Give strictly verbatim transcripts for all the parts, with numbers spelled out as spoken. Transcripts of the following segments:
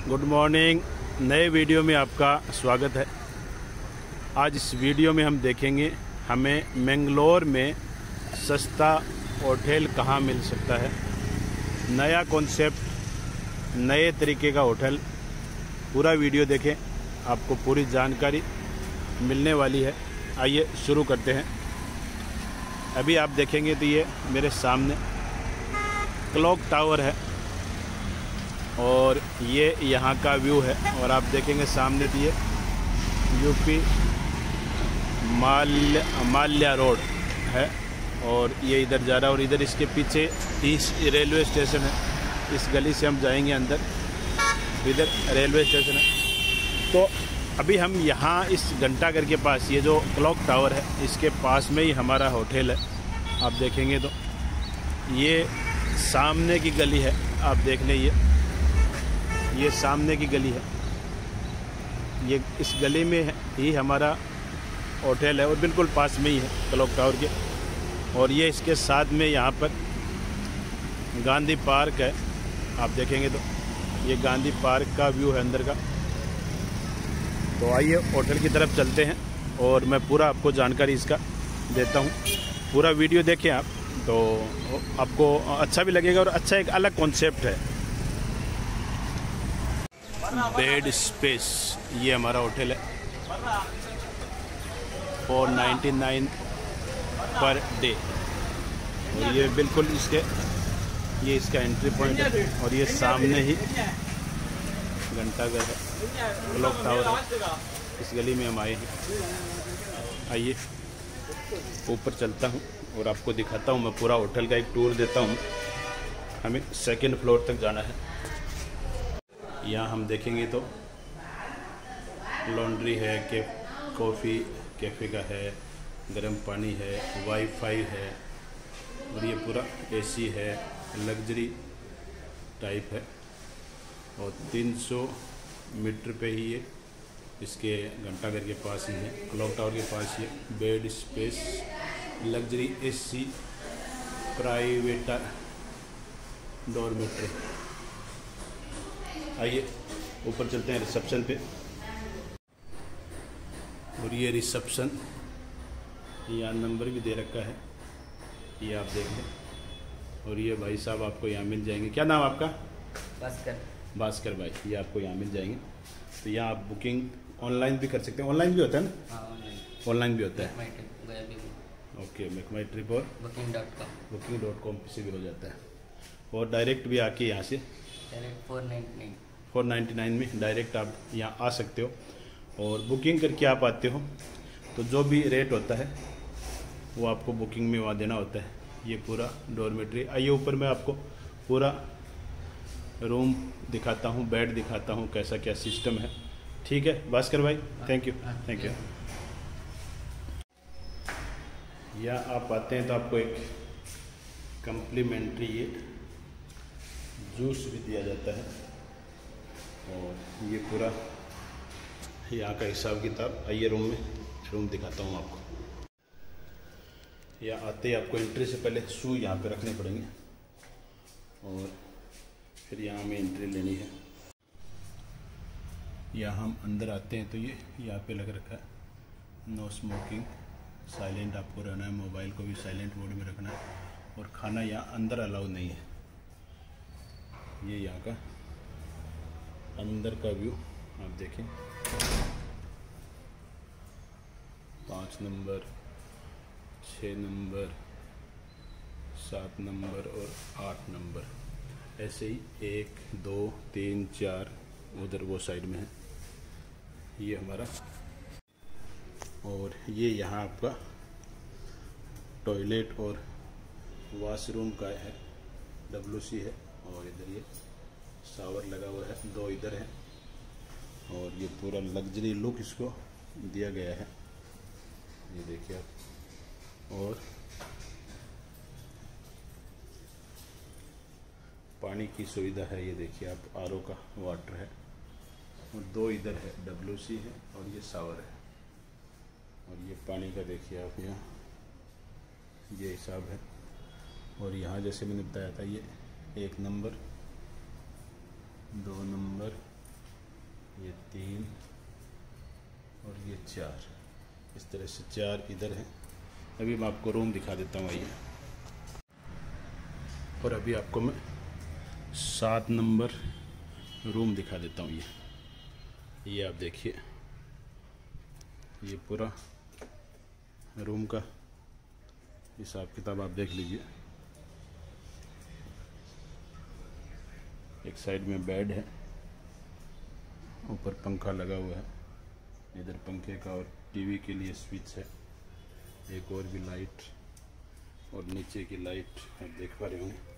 Good morning. नए video में आपका स्वागत है। आज इस वीडियो में हम देखेंगे हमें मैंगलोर में सस्ता होटल कहाँ मिल सकता है। नया कॉन्सेप्ट, नए तरीके का होटल। पूरा वीडियो देखें, आपको पूरी जानकारी मिलने वाली है। आइए शुरू करते हैं। अभी आप देखेंगे तो ये मेरे सामने क्लॉक टावर है और ये यहाँ का व्यू है। और आप देखेंगे सामने तो ये यूपी माल्य माल्या रोड है और ये इधर जा रहा है। और इधर इसके पीछे इस रेलवे स्टेशन है। इस गली से हम जाएंगे अंदर, इधर रेलवे स्टेशन है। तो अभी हम यहाँ इस घंटाघर के पास, ये जो क्लॉक टावर है इसके पास में ही हमारा होटल है। आप देखेंगे तो ये सामने की गली है। आप देख लें, ये ये सामने की गली है। ये इस गली में ही हमारा होटल है और बिल्कुल पास में ही है क्लॉक टावर के। और ये इसके साथ में यहाँ पर गांधी पार्क है। आप देखेंगे तो ये गांधी पार्क का व्यू है अंदर का। तो आइए होटल की तरफ चलते हैं और मैं पूरा आपको जानकारी इसका देता हूँ। पूरा वीडियो देखें आप तो आपको अच्छा भी लगेगा और अच्छा एक अलग कॉन्सेप्ट है। बेड स्पेस, ये हमारा होटल है। Four ninety nine per day. और ये बिल्कुल इसके ये इसका एंट्री पॉइंट है और ये सामने ही घंटाघर है, क्लॉक टावर है। इस गली में हम आए हैं। आइए ऊपर चलता हूँ और आपको दिखाता हूँ। मैं पूरा होटल का एक टूर देता हूँ। हमें सेकंड फ्लोर तक जाना है। यहाँ हम देखेंगे तो लॉन्ड्री है, के कॉफ़ी कैफ़े का है, गर्म पानी है, वाईफाई है और ये पूरा एसी है, लग्जरी टाइप है। और तीन सौ मीटर पे ही ये इसके घंटाघर के पास ही है, क्लॉक टावर के पास ही है। Bed space, luxury AC, private dormitory. आइए ऊपर चलते हैं रिसेप्शन पे। और ये रिसेप्शन, यहाँ नंबर भी दे रखा है, ये आप देख लें। और ये भाई साहब आपको यहाँ मिल जाएंगे। क्या नाम आपका? भास्कर। भास्कर भाई, ये आपको यहाँ मिल जाएंगे। तो यहाँ आप बुकिंग ऑनलाइन भी कर सकते हैं। ऑनलाइन भी होता है ना? हाँ, ऑनलाइन ऑनलाइन भी होता है। ओके, मेक माई ट्रिप और booking dot com booking dot com से भी हो जाता है। और डायरेक्ट भी आके यहाँ से four ninety nine four ninety nine में डायरेक्ट आप यहाँ आ सकते हो। और बुकिंग करके आप आते हो तो जो भी रेट होता है वो आपको बुकिंग में वहाँ देना होता है। ये पूरा डॉर्मेट्री। आइए ऊपर मैं आपको पूरा रूम दिखाता हूँ, बेड दिखाता हूँ, कैसा क्या सिस्टम है। ठीक है भास्कर भाई, थैंक यू थैंक यू। यहाँ आप आते हैं तो आपको एक कम्प्लीमेंट्री ये जूस भी दिया जाता है। और ये पूरा यहाँ का हिसाब किताब। आइए रूम में रूम दिखाता हूँ आपको। यहाँ आते ही आपको एंट्री से पहले शू यहाँ पे रखने पड़ेंगे और फिर यहाँ हमें एंट्री लेनी है। यहाँ हम अंदर आते हैं तो ये यहाँ पे लग रखा है नो स्मोकिंग, साइलेंट आपको रहना है, मोबाइल को भी साइलेंट मोड में रखना है। और खाना यहाँ अंदर अलाउ नहीं है। ये यहाँ का अंदर का व्यू आप देखें। पाँच नंबर, छः नंबर, सात नंबर और आठ नंबर, ऐसे ही एक दो तीन चार उधर वो साइड में है। ये हमारा। और ये यहाँ आपका टॉयलेट और वॉशरूम का है, डब्ल्यू सी है। और इधर ये शावर लगा हुआ है, दो इधर है। और ये पूरा लग्जरी लुक इसको दिया गया है, ये देखिए आप। और पानी की सुविधा है, ये देखिए आप, आर ओ का वाटर है। और दो इधर है, डब्ल्यू सी है और ये शावर है। और ये पानी का देखिए आप, यहाँ ये हिसाब है। और यहाँ जैसे मैंने बताया था, ये एक नंबर, दो नंबर, तीन और ये चार, इस तरह से चार इधर हैं। अभी मैं आपको रूम दिखा देता हूँ, आइए। और अभी आपको मैं सात नंबर रूम दिखा देता हूँ। ये ये आप देखिए, ये पूरा रूम का हिसाब किताब आप देख लीजिए। एक साइड में बेड है, ऊपर पंखा लगा हुआ है, इधर पंखे का और टीवी के लिए स्विच है, एक और भी लाइट, और नीचे की लाइट आप देख पा रहे होंगे।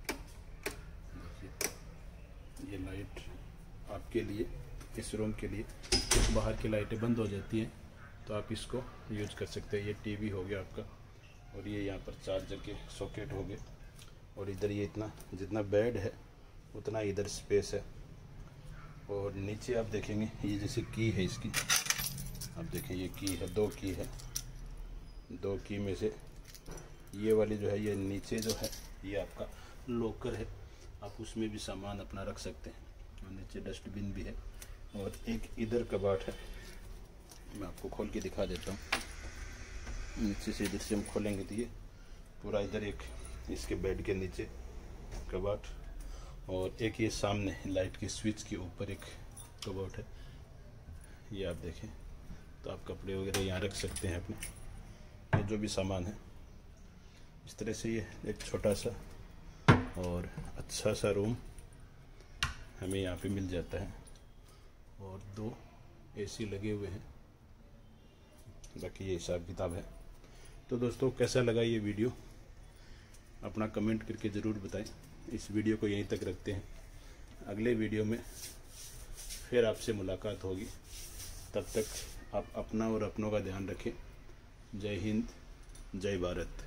देखिए ये लाइट आपके लिए, इस रूम के लिए, बाहर की लाइटें बंद हो जाती हैं तो आप इसको यूज कर सकते हैं। ये टीवी हो गया आपका, और ये यहाँ पर चार्जर के सॉकेट हो गए, और इधर ये इतना जितना बेड है उतना इधर स्पेस है। और नीचे आप देखेंगे ये जैसे की है इसकी, आप देखें ये की है, दो की है, दो की में से ये वाली जो है ये नीचे जो है ये आपका लॉकर है, आप उसमें भी सामान अपना रख सकते हैं, और नीचे डस्टबिन भी है। और एक इधर कबाट है, मैं आपको खोल के दिखा देता हूँ। नीचे से इधर से हम खोलेंगे तो ये पूरा इधर एक इसके बेड के नीचे कबाट, और एक ये सामने लाइट के स्विच के ऊपर एक कबाट है। ये आप देखें तो आप कपड़े वगैरह यहाँ रख सकते हैं अपने, ये जो भी सामान है। इस तरह से ये एक छोटा सा और अच्छा सा रूम हमें यहाँ पे मिल जाता है, और दो एसी लगे हुए हैं। बाकी ये हिसाब किताब है। तो दोस्तों कैसा लगा ये वीडियो, अपना कमेंट करके ज़रूर बताएं। इस वीडियो को यहीं तक रखते हैं, अगले वीडियो में फिर आपसे मुलाकात होगी। तब तक आप अपना और अपनों का ध्यान रखें। जय हिंद, जय भारत।